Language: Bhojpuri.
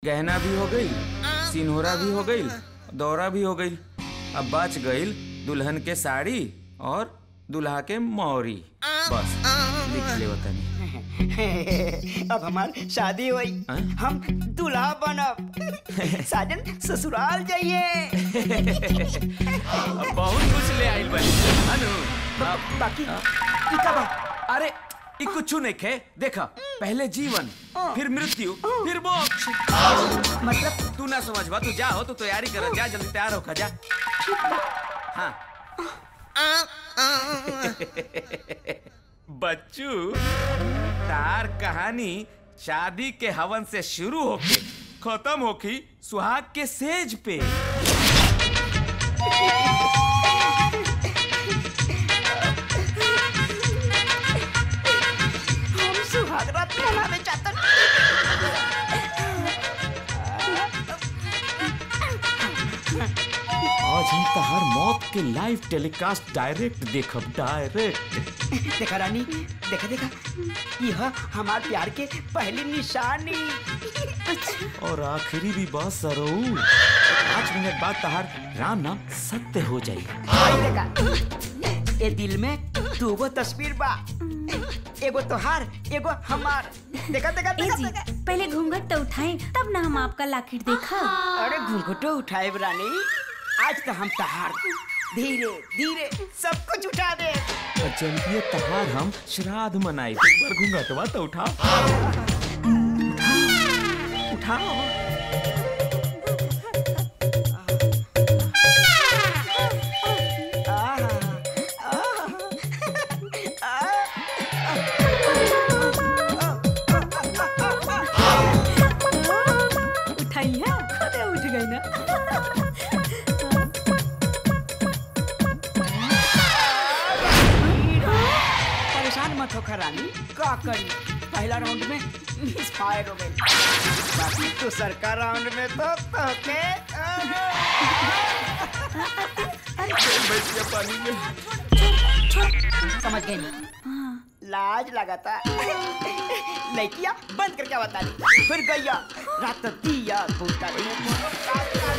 गहना भी हो गई, सिनहोरा भी हो गई, दौरा भी हो गई। अब बच गई दुल्हन के साड़ी और दुल्हा के मौरी। बस लिख ले वतनी। अब हमार शादी हुई, हम दूल्हा बनब, साजन ससुराल जाइए। बहुत कुछ ले आइल बनी अनु। बाकी अरे कुछ नहीं खे। देखा, पहले जीवन, फिर मृत्यु, फिर मोक्ष। मतलब तू ना समझवा, तू जा हो, तू तैयारी कर, जा जल्दी तैयार होकर जा। हाँ बच्चू, तार कहानी शादी के हवन से शुरू होके खत्म होगी सुहाग के सेज पे। हम सुहाग रात मनाने चाहते हैं। आज हम तहार मौत के लाइव टेलीकास्ट डायरेक्ट देखब, डायरेक्ट। देखा रानी, देखा देखा, यह हमार प्यार के पहली निशानी। और आखिरी भी बात सरो, 5 मिनट बाद तहार राम नाम सत्य हो जाए। देखा, ए दिल में 2 तस्वीर बा, एगो तोहार, एगो हमार। देखा देखा, देखा, जी, देखा। पहले घूंघट तो उठाएं, तब ना हम आपका लाकेट देखा। अरे घूंघटो उठाए रानी, आज तो हम तहार धीरे धीरे सब कुछ उठा दे। चलिए तहार हम श्राद्ध मनाई। एक बार घूंघटवा तो उठा, उठाओ। उठाइए, खुद उठ गई ना। परेशान मत हो रानी, का करी, पहला राउंड में मिस फायर हो गई, बाकी तो सरकार राउंड में तो के पानी में समझ गई ना? लाज लगाता लड़कियां बंद करके बता दी, फिर गैया रात दिया